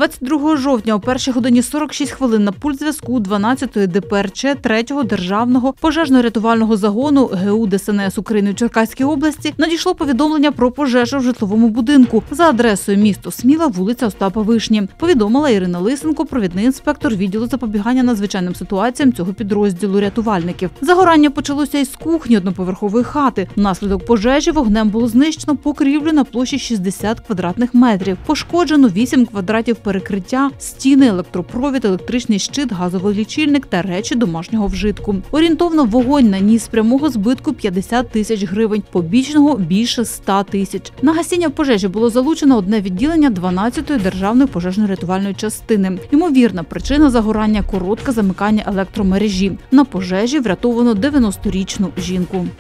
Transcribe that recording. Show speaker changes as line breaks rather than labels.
22 жовтня о 1:46 на пульт зв'язку 12-ї ДПРЧ 3-го державного пожежно-рятувального загону ГУ ДСНС України в Черкаській області надійшло повідомлення про пожежу в житловому будинку за адресою місто Сміла, вулиця Остапа Вишні. Повідомила Ірина Лисенко, провідний інспектор відділу запобігання надзвичайним ситуаціям цього підрозділу рятувальників. Загорання почалося із кухні одноповерхової хати. Внаслідок пожежі вогнем було знищено покрівлю на площі 60 квадратних метрів. Пошкоджено 8 квадратів перекриття, стіни, електропровід, електричний щит, газовий лічильник та речі домашнього вжитку. Орієнтовно вогонь наніс прямого збитку 50 тисяч гривень, побічного – більше 100 тисяч. На гасіння пожежі було залучено одне відділення 12-ї державної пожежно-рятувальної частини. Ймовірна причина загорання – коротке замикання електромережі. На пожежі врятовано 90-річну жінку.